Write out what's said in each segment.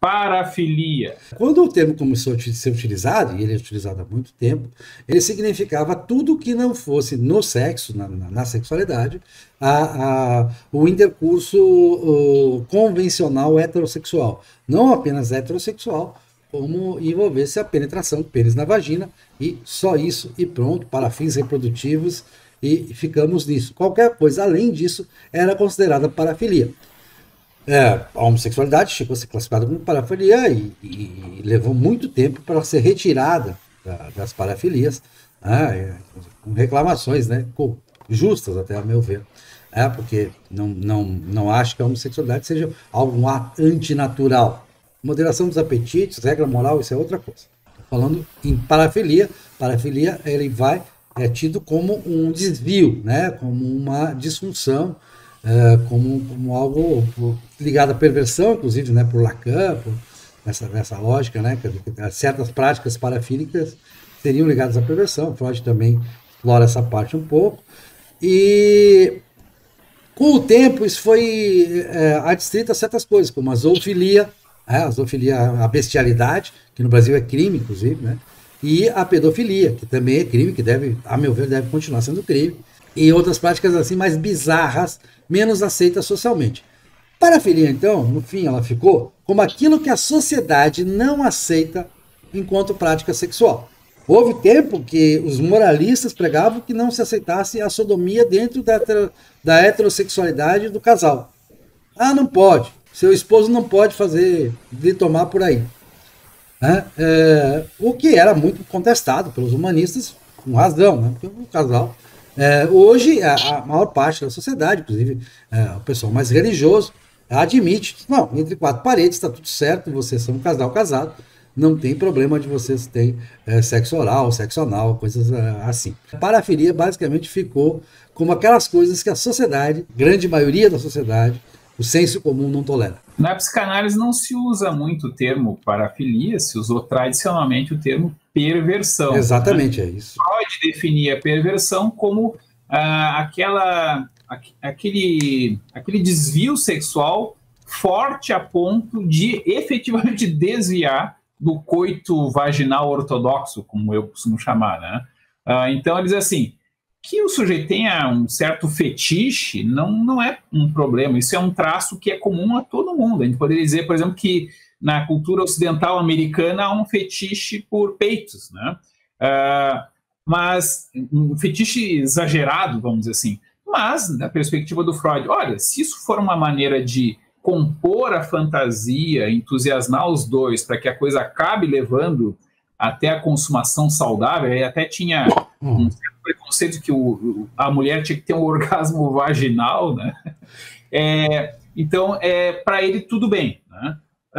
parafilia? Quando o termo começou a ser utilizado, e ele é utilizado há muito tempo, ele significava tudo que não fosse no sexo, na sexualidade, o intercurso convencional heterossexual. Não apenas heterossexual, como envolvesse a penetração do pênis na vagina, e só isso e pronto, para fins reprodutivos, e ficamos nisso. Qualquer coisa além disso era considerada parafilia. A homossexualidade chegou a ser classificada como parafilia e levou muito tempo para ser retirada das parafilias, né, com reclamações, né, justas até a meu ver, porque não acho que a homossexualidade seja algo antinatural. Moderação dos apetites, regra moral, isso é outra coisa. Falando em parafilia, ele é tido como um desvio, né, como uma disfunção, como algo ligado à perversão, inclusive, né, por Lacan, nessa lógica, né, que certas práticas parafílicas seriam ligadas à perversão. Freud também explora essa parte um pouco. E com o tempo isso foi adstrito a certas coisas, como a zoofilia, a bestialidade, que no Brasil é crime, inclusive, né, e a pedofilia, que também é crime, que deve, a meu ver, deve continuar sendo crime, e outras práticas assim mais bizarras, menos aceitas socialmente. Parafilia, então, no fim, ela ficou como aquilo que a sociedade não aceita enquanto prática sexual. Houve tempo que os moralistas pregavam que não se aceitasse a sodomia dentro da heterossexualidade do casal. Não pode. Seu esposo não pode lhe tomar por aí. O que era muito contestado pelos humanistas, com razão, né? Porque o casal... hoje, a maior parte da sociedade, inclusive o pessoal mais religioso, admite, não, entre quatro paredes está tudo certo, vocês são um casal casado, não tem problema de vocês terem sexo oral, sexo anal, coisas assim. A parafilia basicamente ficou como aquelas coisas que a sociedade, grande maioria da sociedade, o senso comum não tolera. Na psicanálise não se usa muito o termo parafilia, se usou tradicionalmente o termo perversão. Exatamente, né? É isso. Freud definia perversão como aquele desvio sexual forte a ponto de efetivamente desviar do coito vaginal ortodoxo, como eu costumo chamar, né? Então, ele diz assim, que o sujeito tenha um certo fetiche não é um problema, isso é um traço que é comum a todo mundo. A gente poderia dizer, por exemplo, que na cultura ocidental americana há um fetiche por peitos, né? Mas um fetiche exagerado, vamos dizer assim. Mas, da perspectiva do Freud, olha, se isso for uma maneira de compor a fantasia, entusiasmar os dois para que a coisa acabe levando até a consumação saudável, e até tinha um certo preconceito que a mulher tinha que ter um orgasmo vaginal, né? Então, para ele, tudo bem, né?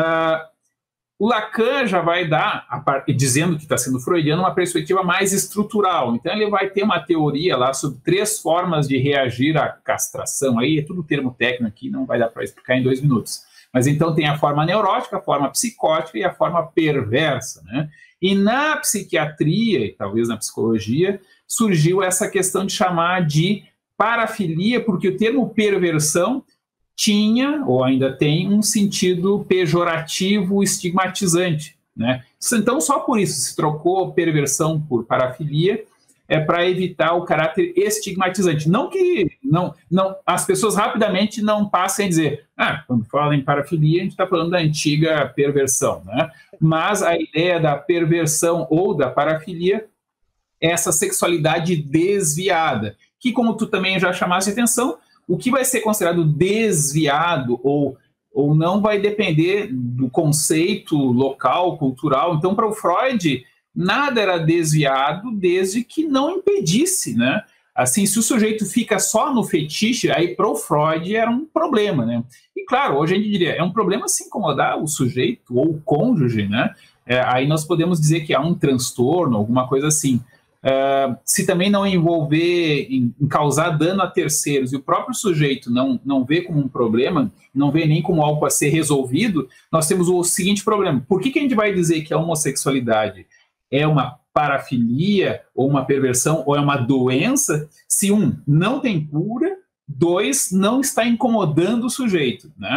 O Lacan já vai dar, dizendo que está sendo freudiano, uma perspectiva mais estrutural. Então, ele vai ter uma teoria lá sobre 3 formas de reagir à castração. Aí é tudo termo técnico aqui, não vai dar para explicar em 2 minutos. Mas então tem a forma neurótica, a forma psicótica e a forma perversa, né? E na psiquiatria, e talvez na psicologia, surgiu essa questão de chamar de parafilia, porque o termo perversão tinha, ou ainda tem, um sentido pejorativo, estigmatizante, né? Então, só por isso se trocou perversão por parafilia, para evitar o caráter estigmatizante. Não que as pessoas rapidamente não passem a dizer, quando fala em parafilia, a gente está falando da antiga perversão, né? Mas a ideia da perversão ou da parafilia é essa sexualidade desviada, que, como tu também já chamaste atenção, o que vai ser considerado desviado ou não vai depender do conceito local, cultural. Então, para o Freud, nada era desviado desde que não impedisse, né? Assim, se o sujeito fica só no fetiche, aí para o Freud era um problema, né? E claro, hoje a gente diria, é um problema se incomodar o sujeito ou o cônjuge, né? Aí nós podemos dizer que há um transtorno, alguma coisa assim. Se também não envolver em causar dano a terceiros e o próprio sujeito não vê como um problema, não vê nem como algo a ser resolvido, nós temos o seguinte problema. Por que a gente vai dizer que a homossexualidade é uma parafilia, ou uma perversão, ou é uma doença, se 1, não tem cura, 2, não está incomodando o sujeito, né?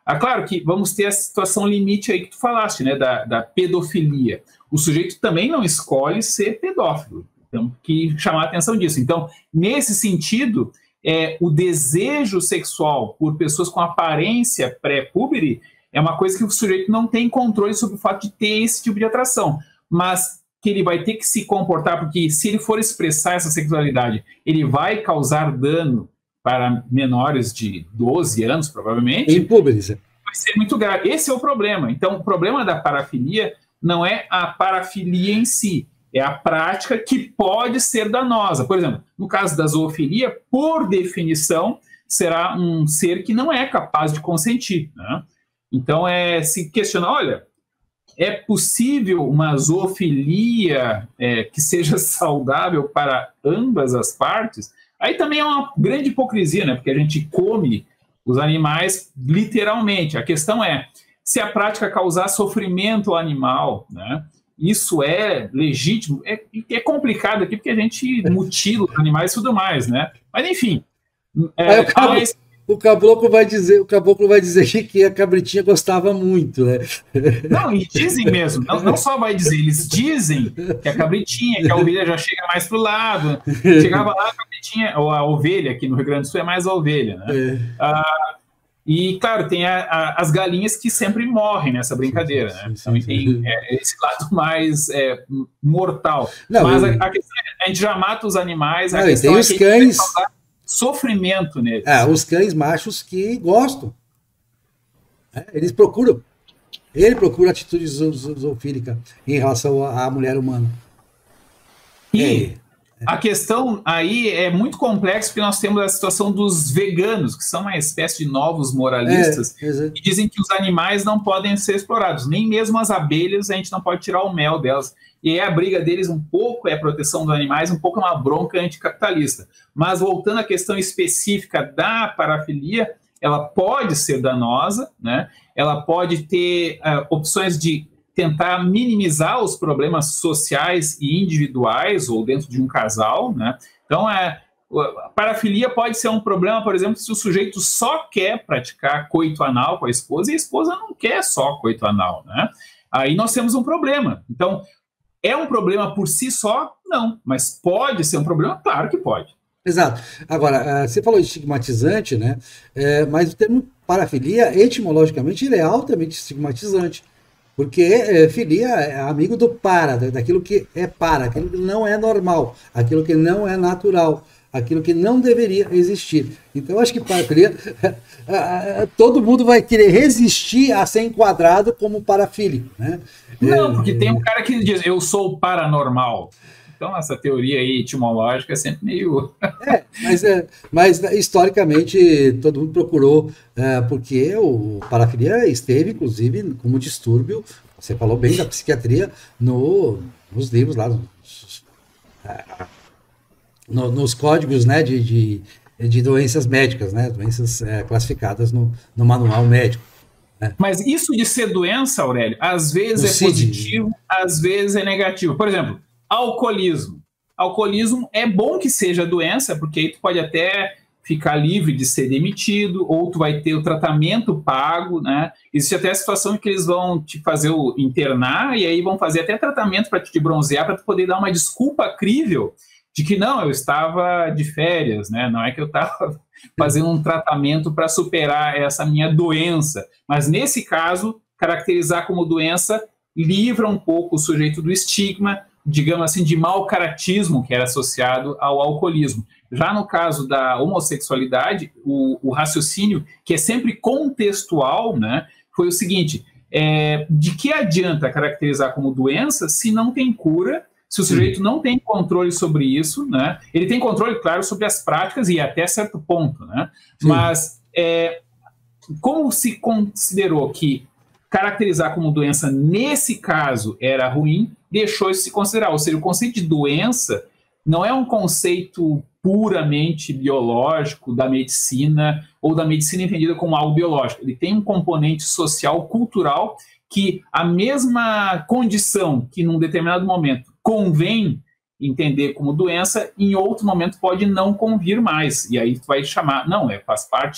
Claro que vamos ter a situação limite aí que tu falaste, né, da pedofilia. O sujeito também não escolhe ser pedófilo. Temos que chamar a atenção disso. Então, nesse sentido, o desejo sexual por pessoas com aparência pré-púbere é uma coisa que o sujeito não tem controle sobre o fato de ter esse tipo de atração. Mas que ele vai ter que se comportar, porque se ele for expressar essa sexualidade, ele vai causar dano para menores de 12 anos, provavelmente. Em públicos. Vai ser muito grave. Esse é o problema. Então, o problema da parafilia não é a parafilia em si, é a prática que pode ser danosa. Por exemplo, no caso da zoofilia, por definição, será um ser que não é capaz de consentir, né? Então, se questionar, olha, é possível uma zoofilia que seja saudável para ambas as partes? Aí também é uma grande hipocrisia, né? Porque a gente come os animais literalmente. A questão é, se a prática causar sofrimento ao animal, né? Isso é legítimo? É complicado aqui porque a gente mutila os animais e tudo mais, né? Mas enfim. O caboclo vai dizer que a cabritinha gostava muito, né? Não, e dizem mesmo, não só vai dizer, eles dizem que a cabritinha, que a ovelha já chega mais pro lado. Chegava lá a cabritinha, ou a ovelha, aqui no Rio Grande do Sul é mais a ovelha, né? E, claro, tem as galinhas que sempre morrem nessa brincadeira, né? Então tem esse lado mais mortal. Não, mas a questão é, a gente já mata os animais, a não, questão tem é os que cães... sofrimento neles. Os cães machos que gostam. Eles procuram. Ele procura atitude zoofílica em relação à mulher humana. E a questão aí é muito complexa, porque nós temos a situação dos veganos, que são uma espécie de novos moralistas, que dizem que os animais não podem ser explorados, nem mesmo as abelhas, a gente não pode tirar o mel delas. E aí a briga deles um pouco é a proteção dos animais, um pouco é uma bronca anticapitalista. Mas voltando à questão específica da parafilia, ela pode ser danosa, né? Ela pode ter opções de tentar minimizar os problemas sociais e individuais, ou dentro de um casal, né? Então, a parafilia pode ser um problema, por exemplo, se o sujeito só quer praticar coito anal com a esposa e a esposa não quer só coito anal, né? Aí nós temos um problema. Então, é um problema por si só? Não. Mas pode ser um problema? Claro que pode. Exato. Agora, você falou de estigmatizante, né? Mas o termo parafilia, etimologicamente, ele é altamente estigmatizante. Porque filia é amigo do daquilo que é aquilo que não é normal, aquilo que não é natural, aquilo que não deveria existir. Então, acho que parafilia, todo mundo vai querer resistir a ser enquadrado como parafílico, né? Não, porque tem um cara que diz, eu sou paranormal. Então, essa teoria aí etimológica é sempre meio... mas historicamente todo mundo procurou, porque o parafilia esteve, inclusive, como distúrbio, você falou bem da psiquiatria, nos livros lá, nos códigos, né, de doenças médicas, né, doenças classificadas no manual médico. Mas isso de ser doença, Aurélio, às vezes é positivo, às vezes é negativo. Por exemplo, alcoolismo. Alcoolismo é bom que seja doença, porque aí tu pode até ficar livre de ser demitido, ou tu vai ter o tratamento pago, né? Existe até a situação em que eles vão te fazer internar, e aí vão fazer até tratamento para te bronzear, para tu poder dar uma desculpa crível de que não, eu estava de férias, né? Não é que eu estava fazendo um tratamento para superar essa minha doença. Mas nesse caso, caracterizar como doença livra um pouco o sujeito do estigma, digamos assim, de mau caratismo que era associado ao alcoolismo. Já no caso da homossexualidade, o raciocínio, que é sempre contextual, né, foi o seguinte, de que adianta caracterizar como doença se não tem cura, se o sujeito não tem controle sobre isso, né? Ele tem controle, claro, sobre as práticas e até certo ponto, né? Mas como se considerou que caracterizar como doença nesse caso era ruim, deixou isso se considerar. Ou seja, o conceito de doença não é um conceito puramente biológico da medicina ou da medicina entendida como algo biológico. Ele tem um componente social, cultural, que a mesma condição que num determinado momento convém entender como doença, em outro momento pode não convir mais. E aí tu vai chamar, não, faz parte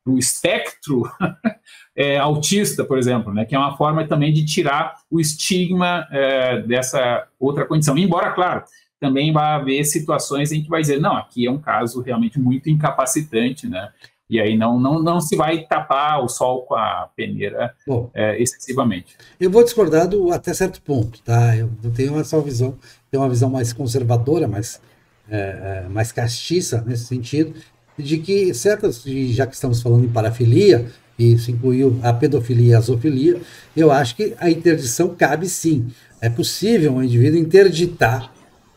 espectro autista, por exemplo, né, que é uma forma também de tirar o estigma dessa outra condição. Embora, claro, também vai haver situações em que vai dizer, não, aqui é um caso realmente muito incapacitante, né? E aí não se vai tapar o sol com a peneira excessivamente. Eu vou discordar até certo ponto, tá? Eu tenho essa visão, tenho uma visão mais conservadora, mais castiça nesse sentido, de que já que estamos falando em parafilia, e isso incluiu a pedofilia e a zoofilia, eu acho que a interdição cabe sim. É possível um indivíduo interditar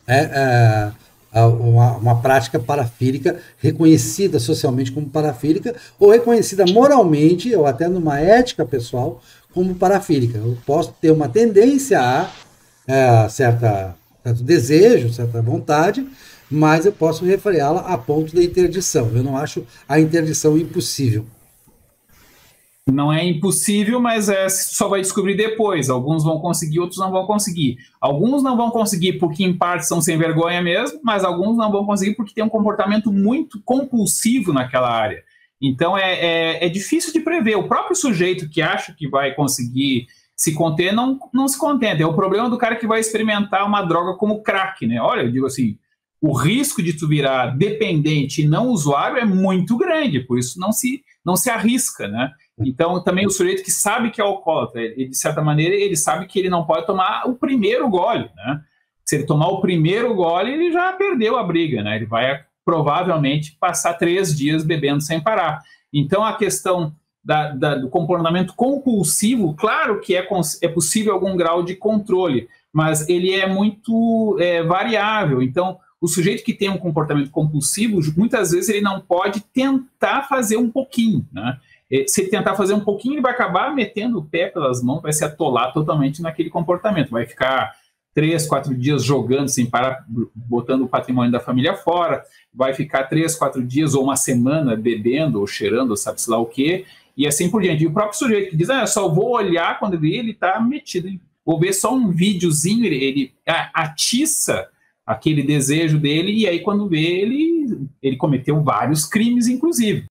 uma prática parafílica reconhecida socialmente como parafílica ou reconhecida moralmente ou até numa ética pessoal como parafílica. Eu posso ter uma tendência a certo desejo, certa vontade, mas eu posso refreá-la a ponto da interdição. Eu não acho a interdição impossível. Não é impossível, mas só vai descobrir depois. Alguns vão conseguir, outros não vão conseguir. Alguns não vão conseguir porque, em parte, são sem vergonha mesmo, mas alguns não vão conseguir porque tem um comportamento muito compulsivo naquela área. Então, é difícil de prever. O próprio sujeito que acha que vai conseguir se conter, não se contenta. É o problema do cara que vai experimentar uma droga como crack, né? Olha, eu digo assim, o risco de tu virar dependente e não usuário é muito grande, por isso não se arrisca, né? Então, também o sujeito que sabe que é alcoólatra, ele, de certa maneira, ele sabe que ele não pode tomar o primeiro gole, né? Se ele tomar o primeiro gole, ele já perdeu a briga, né? Ele vai, provavelmente, passar 3 dias bebendo sem parar. Então, a questão do comportamento compulsivo, claro que é possível algum grau de controle, mas ele é muito variável. Então, o sujeito que tem um comportamento compulsivo, muitas vezes ele não pode tentar fazer um pouquinho, né? Se ele tentar fazer um pouquinho, ele vai acabar metendo o pé pelas mãos, vai se atolar totalmente naquele comportamento, vai ficar 3, 4 dias jogando sem parar, botando o patrimônio da família fora, vai ficar 3, 4 dias ou uma semana bebendo ou cheirando, ou sabe-se lá o quê, e assim por diante. E o próprio sujeito que diz, só vou olhar quando ele está metido, vou ver só um videozinho, ele atiça aquele desejo dele, e aí quando vê, ele cometeu vários crimes, inclusive.